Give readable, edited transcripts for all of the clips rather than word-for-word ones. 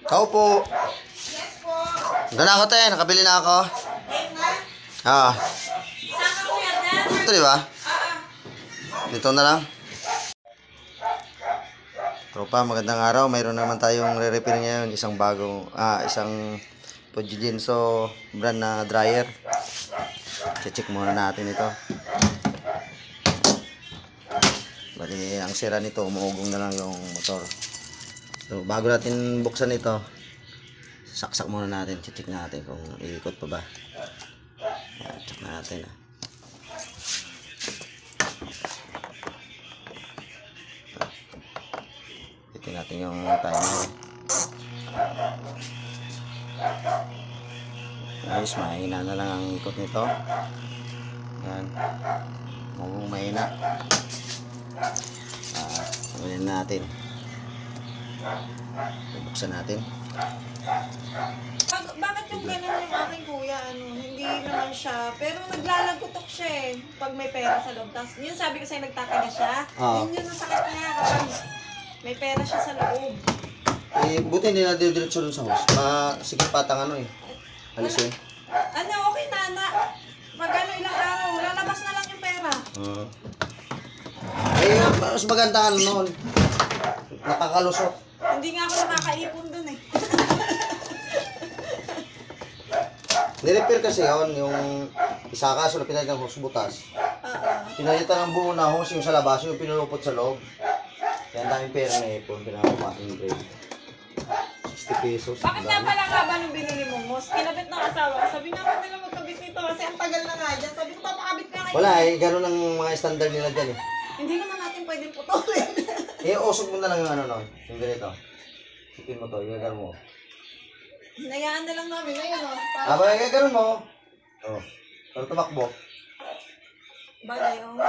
Tao po. Yes po. Doon na ako, te. Nakabili na ako. Ayun na. Ah. Saka po yan na. Ito, di ba? Dito na lang. Tropa, magandang araw. Mayroon naman tayong re-repair ngayon. Isang bagong, isang Fujitsu brand na dryer. Check muna natin ito. Bali, ang sira nito, umuugong na lang yung motor. So, bago natin buksan ito, saksak muna natin. Check natin kung iikot pa ba. Yan, check natin. Check natin yung timer. Guys, mahina na lang ang ikot nito. Yan. Mukhang mahina. Tanggalin natin. Buksan natin. Bakit yung ganun yung aking kuya? Hindi naman siya. Pero naglalagutok siya eh. Pag may pera sa loob. Tapos yun sabi ko sa'yo, nagtaka na siya. Yun yung nasakit niya kapag may pera siya sa loob. Eh, buti hindi na diretso dun sa host. Sige patang ano eh. Alisin. Okay na. Pag ilang araw, lalabas na lang yung pera. Mas maganda noon. Nakakalusot. Hindi nga ako nakakaipon dun eh. Nirepair kasi yun, yung isa kaso na pinalitan ng hose butas. Pinalitan ng buo na hose yung sa labas, yung pinulupot sa loob. Kaya ang daming pera na ipon, pinakapaking grade. 60 pesos. Bakit nga pala nga ba nung binili mo, Mos? Kinabit ng asawa. Sabi nga ko nila magkabit nito kasi ang tagal na nga dyan. Sabi ko, papakabit nga kayo. Wala eh, ganun ang mga standard nila dyan eh. Hindi naman natin pwedeng putulin. Usog mo na lang yung ano nun, yung ganito. Sipin mo to, yung gano'n mo. Hinayaan na lang namin ngayon, no? Bagay gano'n mo. Para tumakbo. Bagay, oo.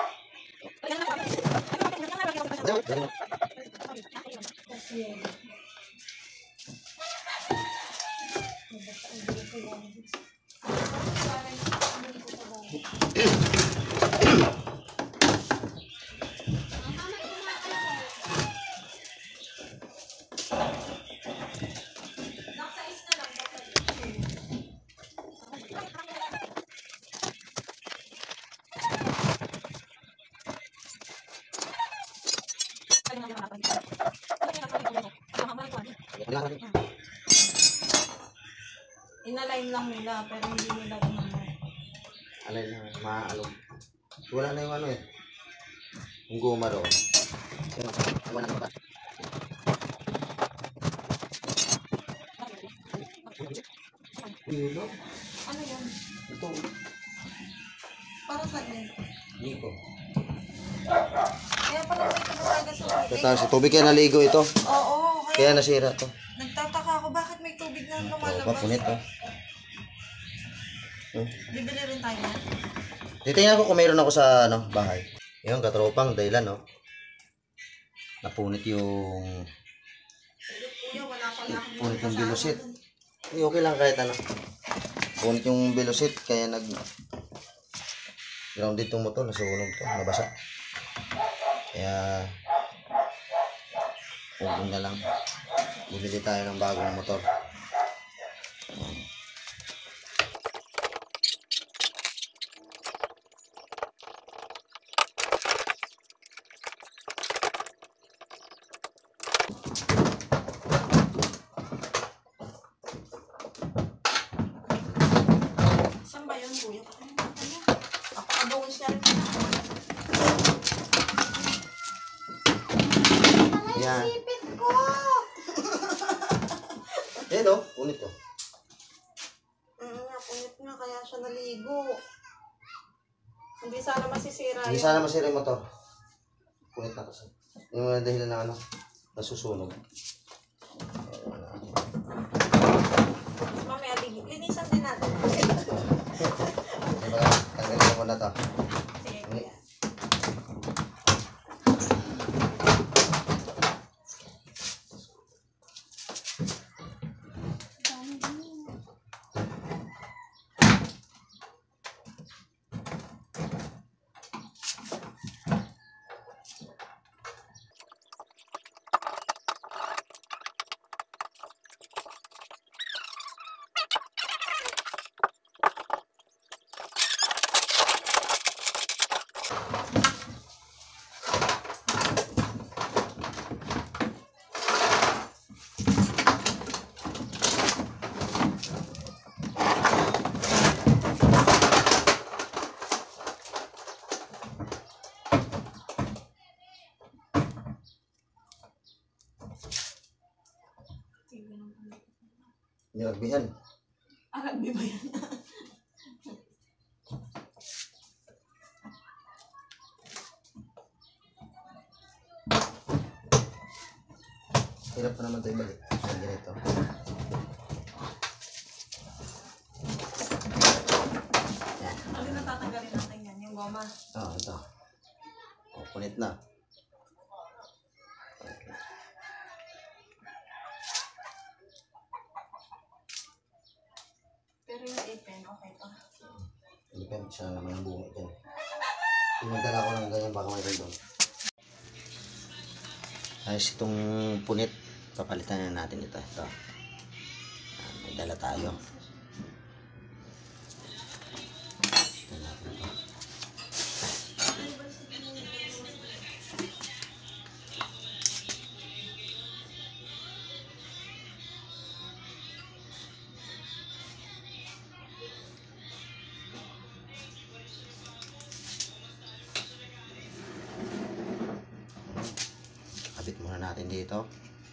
Inalign lang nila, pero hindi nila gumamit. Alay na, maalog. Wala na yung ano eh. Yung guma doon. Wala na ba? Pilo? Ano yun? Ito. Para saan yun? Dito. Kaya pala may kabutaga sa tubig. Tapos tubig kaya naligo ito. Oo, Kaya nasira to. nagtataka ako, bakit may tubig na lumalabas? Papunit to. Bibili rin tayo. Titingnan ko kung mayroon ako sa bahay. Yung katropang dahilan, no? Napunit yung... Kuya, wala pala akong Punit yung bilusit. Okay lang kahit ano. Punit yung bilusit, kaya grounded tong motor, nasunog to, nabasa. Kaya... Huwag na lang. Bibili tayo ng bagong motor. Saan ba yun, kuya? Napakabungis niya rin. Yan. Sipit ko! No? Punit to. Punit nga, kaya siya naligo. Hindi sana masisira Hindi sana masira yung motor. Punit na kasi. Yung mga dahilan na nasusunog. Mamaya, linisan din natin. Tanggalin mo na to. Sige, kuya. Niragbihan. Rugby ba yan? Hirap pa naman ito ibalik. Ang ganito. Ano na tatanggalin natin yan? Yung goma. Ito. O, punit na. Pero yung ipin, okay pa. Depende siya naman ang bunga dyan. Pinagdala ko ng ganyan baka may doon. Ayos itong punit. Papalitan na natin ito. Ito. May dala tayo. Ito natin ito. Kabit muna natin dito.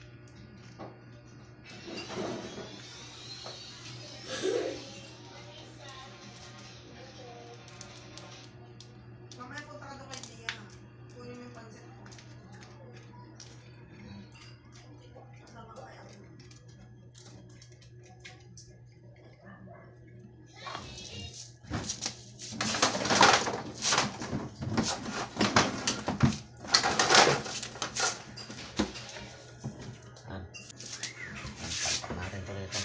Mamaya punta ka doon kay Gia. Kunin mo yung pansit ko. Kasama kaya. Natin ito dito.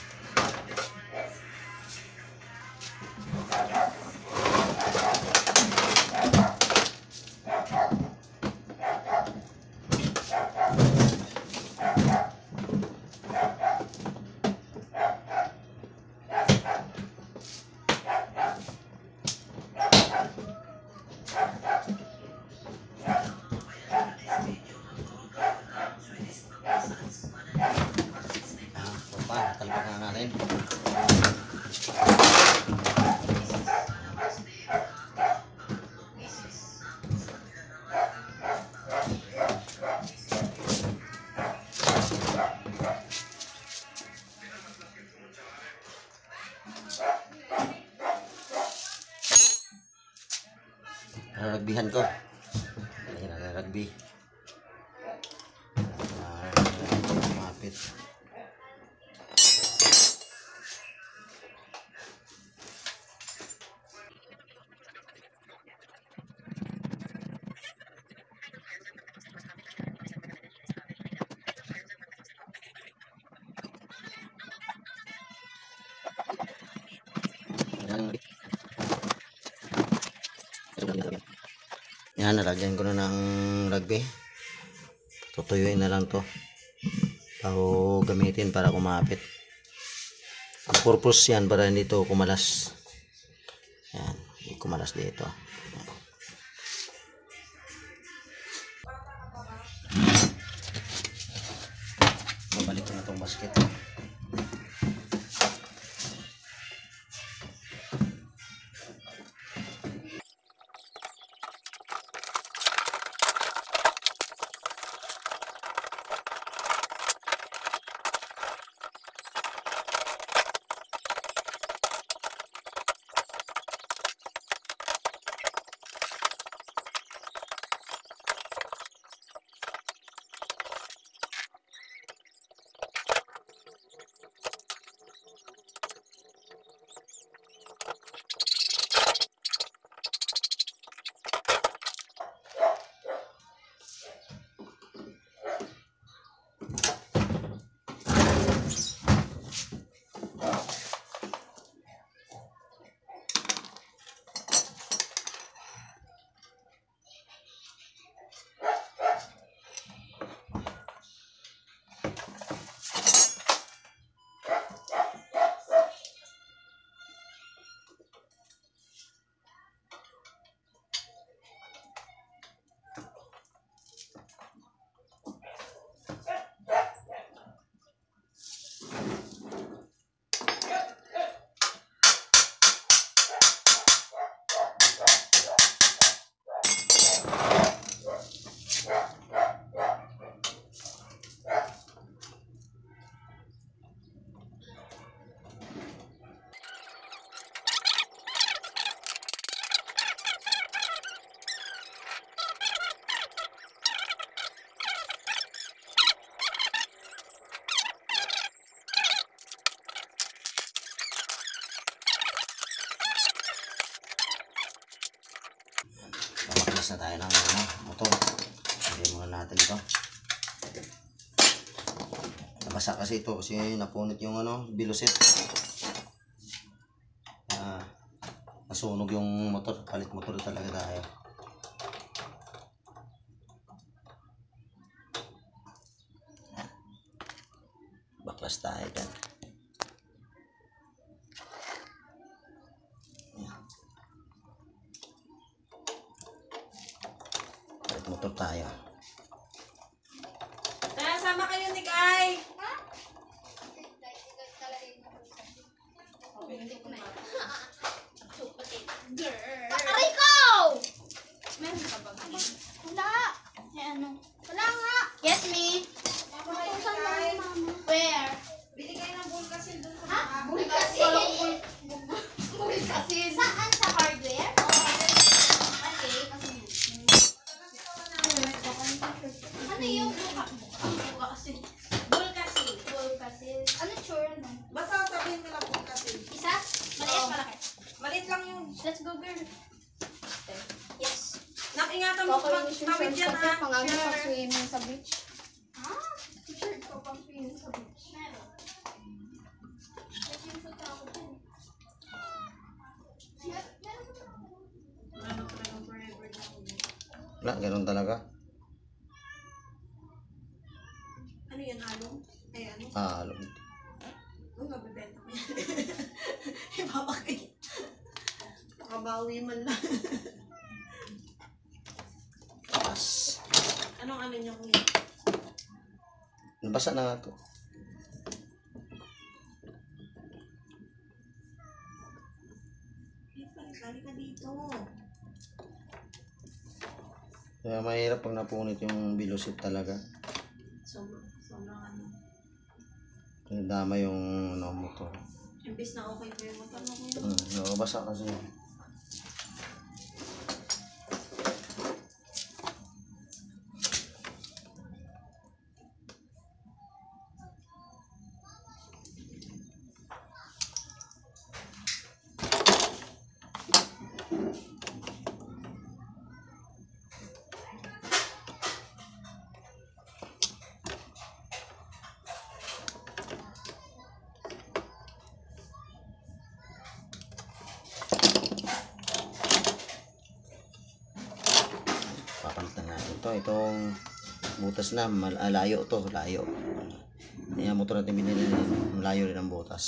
Talpak na natin. Rugbyhan ko. Lagyan natin rugby. Mapit. Yan, nalagyan ko na ng rugby. Tutuyuin na lang to bago gamitin para kumapit. Ang purpose yan para hindi to kumalas. Yan, hindi kumalas dito. Babalik ko na tong basket. Magbubutas na tayo ng ano, motor. Hindi muna natin ito. Nabasa kasi ito kasi napunit yung ano, bilusit. Nasunog yung motor. Palit motor talaga tayo. Baklas tayo dyan. Palit motor tayo. Kaya sama kayo ni Kai. Aray ko! Meron ka ba? Wala. Eh, ano? Wala nga. Yes, me. Saan ba yung mama? Where? Bili kayo ng bulkasil doon sa Ha? mga Bulkasil? Bulkasil? Saan? Sa hardware? Okay. Ano yung bulkasil? Bulkasil. Bulkasil. Ano tsura nun? Basta sabihin nila bulkasil. Isa? Maliit, malaki. Maliit lang yun. Let's go, girl. Yes. Nakingatan mo tawid yan ha. Pang-ano pang swimming sa beach. Ha? T-shirt ko pang swimming sa beach. Meron. Nag-shoot ako dun. Ano talagang forever na ako. Wala, ganun talaga. Ano yan, along? Ay, ano? Alog. Ang mabibenta ko yan. Ibabakay. Makabawi man lang. Tapos, Anong ano niyo kuya? nabasa na nga ito. Pali ka dito. Kaya mahirap pag napunit yung bilusit talaga. Sobrang ano. Dama yung ano, motor. Imbis na okay pa yung motor mo kuya. Nakabasa kasi. Papalitan natin ito. Itong butas na, layo to, layo. Yung motor natin binili, malayo rin ang butas.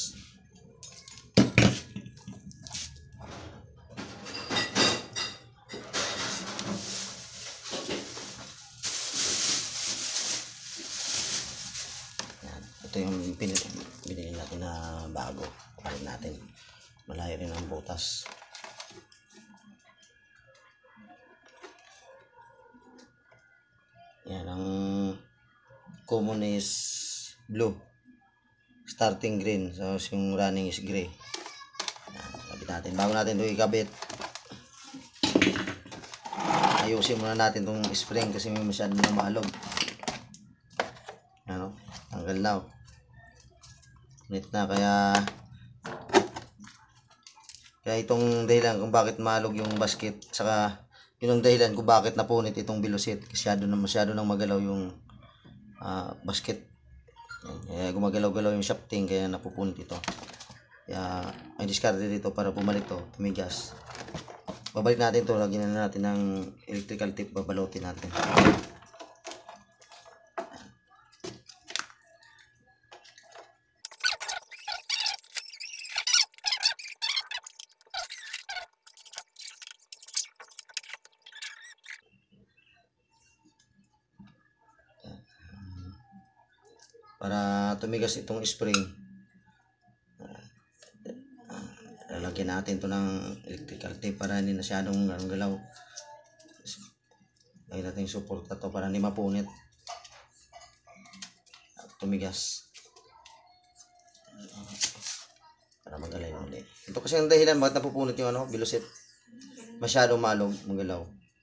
Yan. Ito yung binili natin na bago. Palit natin. Malayo rin ang butas. Yan, ang common is blue. Starting green. So, yung running is gray. Yan, kabit natin. Bago natin ito ikabit, ayusin muna natin itong spring kasi may masyadong namalog. Ano? Tanggal na. Ulit na. Kaya itong dahilan kung bakit malog yung basket, saka yun ang dahilan kung bakit napunit itong bilusit. Masyado nang magalaw yung basket. Kaya gumagalaw-galaw yung shafting, kaya napupunit ito. Kaya may discard dito para bumalik to, tumigas. Babalik natin to, lagyan na natin ng electrical tape, babalotin natin. Para tumigas itong spring, lalagyan natin to ng electrical tape para hindi masyadong galaw. Lagyan natin yung support na to para hindi mapunit at tumigas, para magalay na ulit. Ito kasi ang dahilan bakit napupunit yung ano, bilusit. Masyadong malog, magalaw.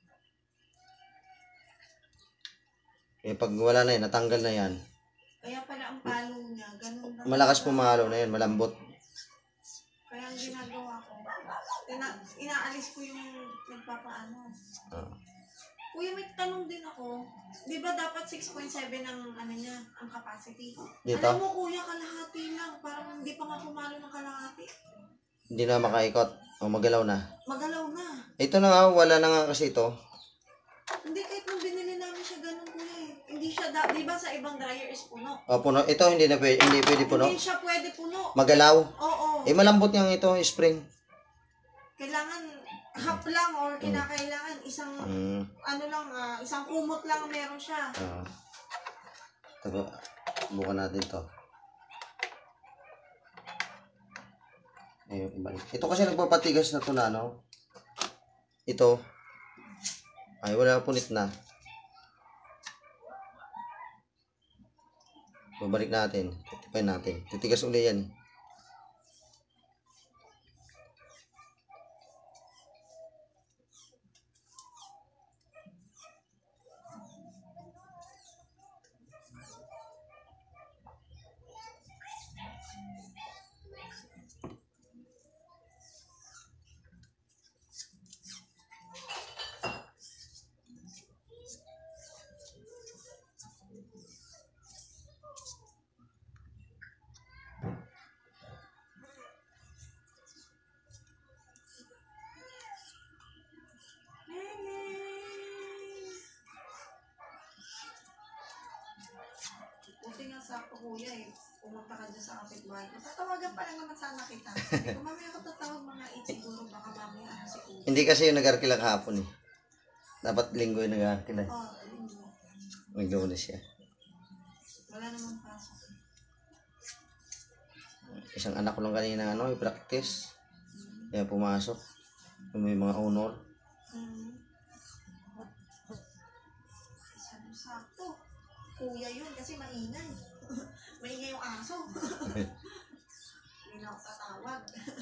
Kaya pag wala na yan, natanggal na yan, Kaya pala ang palo niya, ganun lang. malakas pumalo na yan, malambot. Kaya ang ginagawa ko, inaalis ko yung nagpapaano. Kuya, may tanong din ako. Di ba dapat 6.7 ang ano niya, ang capacity? Dito? Alam mo kuya, kalahati lang. Parang hindi pa nga pumalo ng kalahati. Hindi na makaikot. O magalaw na. Magalaw na. Ito na nga, wala na nga kasi ito. Hindi, kahit nung binili namin siya ganun kuya eh. Hindi siya, di ba sa ibang dryer is puno? O puno. Ito hindi pwede puno. Hindi siya pwede puno. Magalaw. Oo. Malambot nga ito, spring. Kailangan half lang or kinakailangan isang ano lang, isang kumot lang meron siya. Bukan natin to. Ayun, ibalik. Ito kasi nagpapatigas na to na ano. Ito. Ay, wala punit na. Babalik natin. Titipain natin. Titigas uli yan. Buti nga sakto kuya eh. Pumunta ka dyan sa kapitbahay ko. Tatawagan pa lang naman sana kita. Sabi ko, mamaya ako tatawag mga 8 siguro. Baka mamaya ano si kuya. Hindi kasi yung nag-arkila kahapon eh. Dapat linggo yung nag-arkila. Oo, ayun mo. Nag-Lunes siya. Wala naman pasok. Isang anak ko lang kanina i-practice. Kaya pumasok. May mga honor. Sakto. Kuya yun kasi maingay. Maingay yung aso. Hindi na ako tatawag.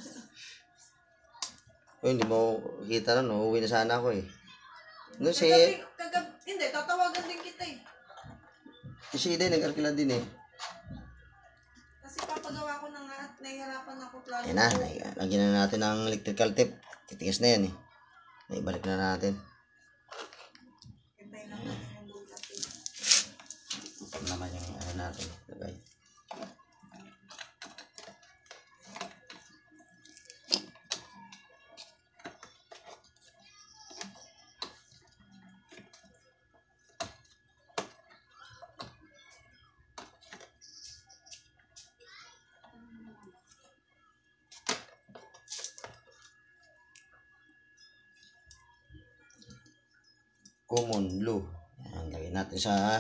Hindi mo kita na, no? Uwi na sana ako eh. No, Hindi, tatawagan din kita eh. Si Ida, nag-arkila din eh. Kasi papagawa ko na nga at nahihirapan ako plano. Yan na, lagyan na natin ng electrical tape. Titigas na yan eh. Naibalik na natin. Hintay lang natin yung butas eh. Ito naman yung ano natin. Lagay. Common blue. Yan, lagay natin sa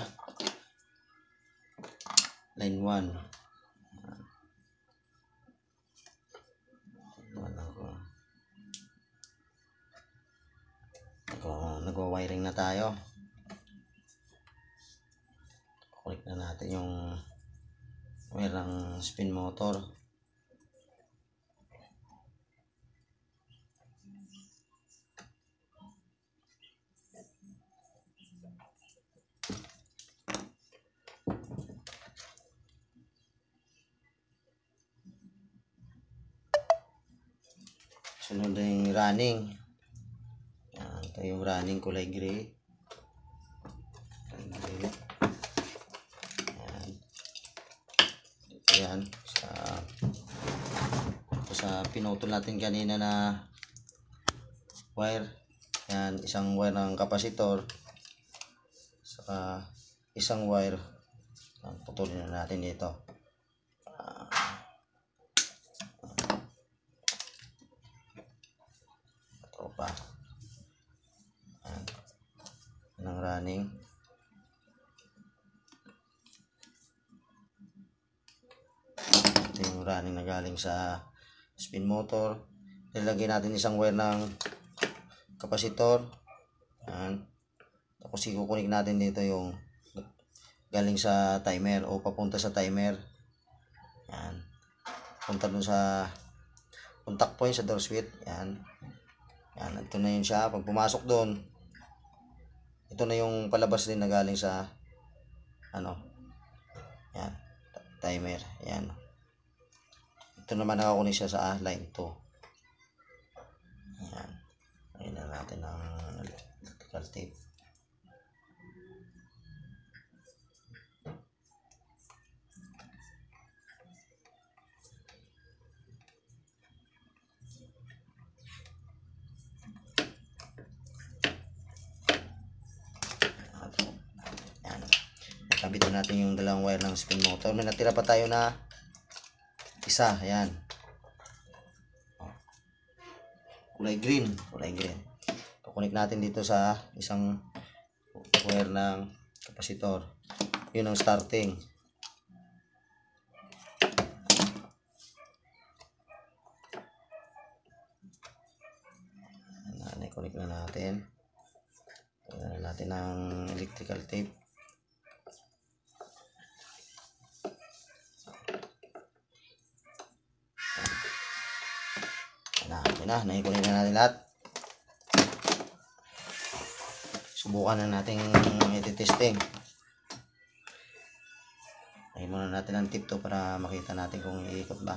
line 1. Nagwa-wiring na tayo. Connect na natin yung wire ng spin motor. Sunod na yung running. Yan, ito yung running kulay gray. Yan. Sa pinutol natin kanina na wire. Yan, isang wire ng kapasitor. Saka isang wire. Yan, putulin na natin dito. Ito pa. Yan. Ng running. Ito yung running na galing sa spin motor. Nilagay natin isang wire ng kapasitor. Yan. Tapos ikukunik natin dito yung galing sa timer o papunta sa timer. Yan. Punta dun sa contact point sa door switch. Yan. Yan. Ito na yun siya. Pag pumasok dun, ito na yung palabas din na galing sa ano. Yan. Timer. Yan. Ito naman nakakunik siya sa line 2. Ayan. Lagyan na natin ng electrical tape. Kabitin natin yung dalawang wire ng spin motor. May natira pa tayo na isa. Ayan. Kulay green. Kukunik natin dito sa isang wire ng kapasitor. Yun ang starting. Kunik na natin. Kunin natin ng electrical tape. Naikunin na natin lahat. Subukan na natin iti-testing. Ayun muna natin ang tip to para makita natin kung iikot ba.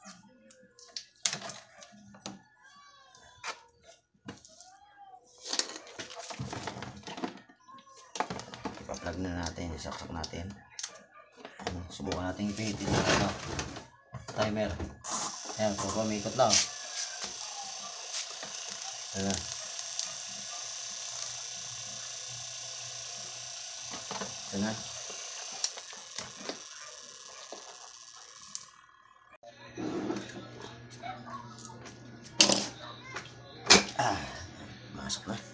Ipa-plug na natin, isaksak natin. Subukan natin ipihitin na timer. Ayan, so umikot na. Ayan. Ayan. Masuk na.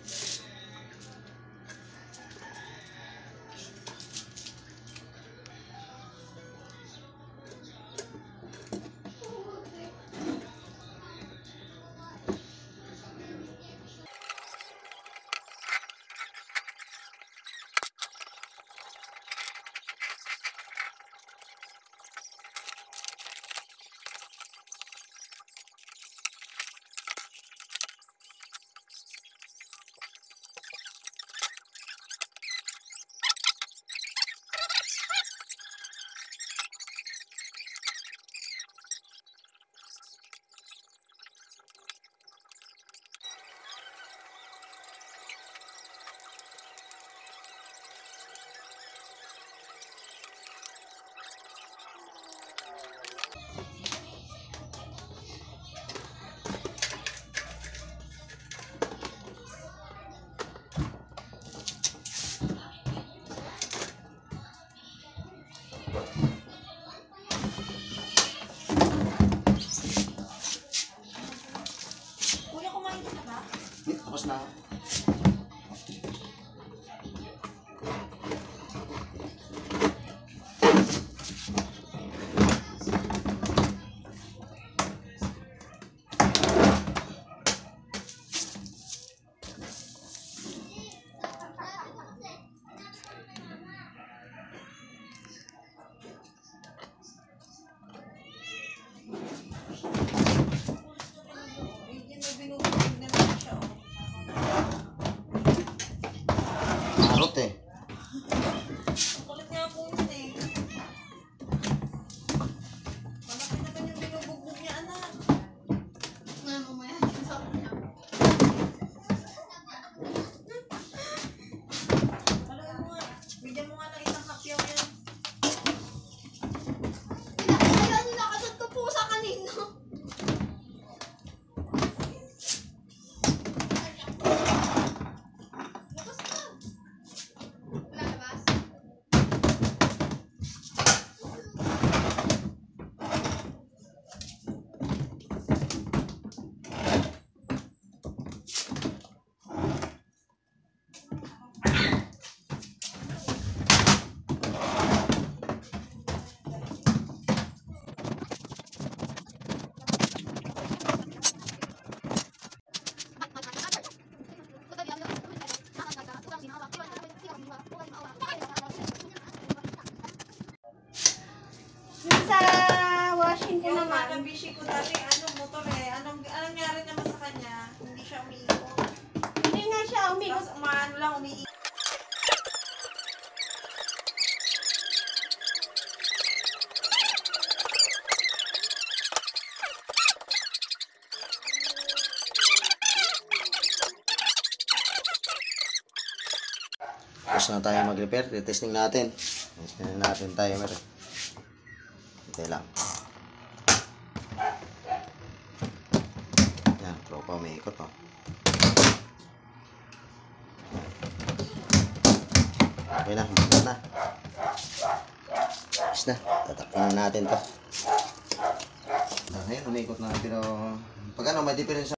Tapos na. Marot eh. Kulit nga po yun eh. Malaki na ganyan binubugbog niya, anak. Mamaya, sabi niya. Alam mo nga, bigyan mo nga ng isang kapyaw yan. Kaya nilakasad ko po sa kanino. Labas ka. Lalabas. Yung sa washing ko Yung naman. mga bishi ko dati, motor eh. Anong nangyari naman sa kanya? Hindi siya umiikot. Hindi nga siya umikot. Tapos umaano lang, umiikot. Tapos na tayo mag-repair. Testing natin. Testing natin timer. Okay lang. Yan, tropa, may ikot pa. Okay na, maganda na. Tapos na. Tatakpan na natin to. Ngayon, umikot na. Pero pag ano, may difference